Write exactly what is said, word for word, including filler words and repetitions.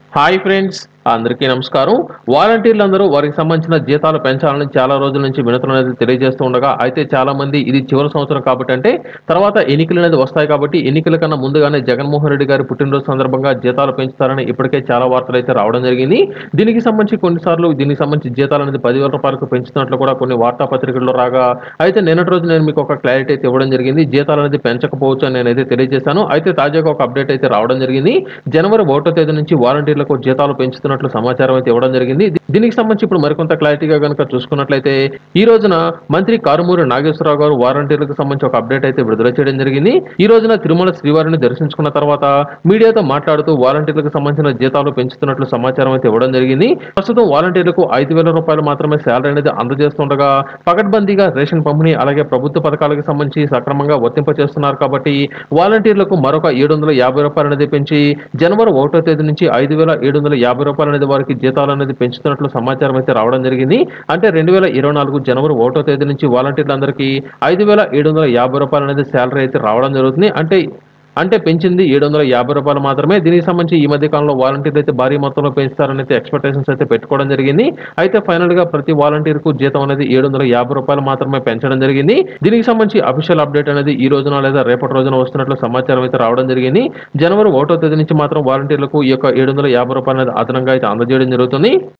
Hi friends, అందరికీ నమస్కారం. వాలంటీర్లందరూ వారికి సంబంధించిన జీతాలు పెంచాలని చాలా రోజుల నుంచి వినతులు అనేది తెలియజేస్తూ ఉండగా, అయితే చాలా మంది ఇది చివరి సంవత్సరం కాబట్టి అంటే తర్వాత ఎన్నికలు అనేది వస్తాయి కాబట్టి ఎన్నికల కన్నా ముందుగానే జగన్మోహన్ రెడ్డి గారి పుట్టినరోజు సందర్భంగా జీతాలు పెంచుతారని ఇప్పటికే చాలా వార్తలు అయితే రావడం జరిగింది. దీనికి సంబంధించి కొన్నిసార్లు దీనికి సంబంధించి జీతాలు అనేది పదివేల రూపాయలకు పెంచుతున్నట్లు కూడా కొన్ని వార్తాపత్రికల్లో రాగా, అయితే నిన్నటి రోజు నేను మీకు ఒక క్లారిటీ అయితే ఇవ్వడం జరిగింది. జీతాలు అనేది పెంచకపోవచ్చు అని నేనైతే తెలియజేశాను. అయితే తాజాగా ఒక అప్డేట్ అయితే రావడం జరిగింది. జనవరి ఒకటో తేదీ నుంచి వాలంటీర్లకు జీతాలు పెంచుతున్నట్లు సమాచారం అయితే ఇవ్వడం జరిగింది. దీనికి సంబంధించి ఇప్పుడు మరికొంత క్లారిటీగా కనుక చూసుకున్నట్లయితే ఈ రోజున మంత్రి కారుమూరి నాగేశ్వరరావు గారు వాలంటీర్లకు సంబంధించి ఒక అప్డేట్ అయితే విడుదల చేయడం జరిగింది. ఈ రోజున తిరుమల శ్రీవారిని దర్శించుకున్న తర్వాత మీడియాతో మాట్లాడుతూ వాలంటీర్లకు సంబంధించిన జీతాలు పెంచుతున్నట్లు సమాచారం అయితే ఇవ్వడం జరిగింది. ప్రస్తుతం వాలంటీర్లకు ఐదు వేల రూపాయలు మాత్రమే శాలరీ అనేది అందజేస్తుండగా పకడ్బందీగా రేషన్ పంపిణీ అలాగే ప్రభుత్వ పథకాలకు సంబంధించి సక్రమంగా వర్తింప చేస్తున్నారు కాబట్టి వాలంటీర్లకు మరొక ఏడు వందల యాభై రూపాయలు అనేది పెంచి జనవరి ఒకటో తేదీ నుంచి ఐదు వేల ఏడు వందల యాభై రూపాయలు అనేది వారికి జీతాలు అనేది పెంచుతున్నట్లు సమాచారం అయితే రావడం జరిగింది. అంటే రెండు వేల ఇరవై నాలుగు జనవరి ఒకటో తేదీ నుంచి వాలంటీర్లందరికీ ఐదు వేల ఏడు వందల యాభై రూపాయలు అనేది శాలరీ అయితే రావడం జరుగుతుంది. అంటే అంటే పెంచింది ఏడు వందల యాభై రూపాయలు మాత్రమే. దీనికి సంబంధించి ఈ మధ్య కాలంలో వాలంటీర్లు అయితే భారీ మొత్తంలో పెంచుతారని అయితే ఎక్స్పెక్టేషన్స్ అయితే పెట్టుకోవడం జరిగింది. అయితే ఫైనల్ గా ప్రతి వాలంటీర్ కు జీతం అనేది ఏడు వందల యాభై రూపాయలు మాత్రమే పెంచడం జరిగింది. దీనికి సంబంధించి అఫీషియల్ అప్డేట్ అనేది ఈ రోజున లేదా రేపటి రోజున వస్తున్నట్లు సమాచారం అయితే రావడం జరిగింది. జనవరి ఒకటో తేదీ నుంచి మాత్రం వాలంటీర్లకు ఈ యొక్క ఏడు వందల యాభై రూపాయలు అనేది అదనంగా అయితే అందజేయడం జరుగుతుంది.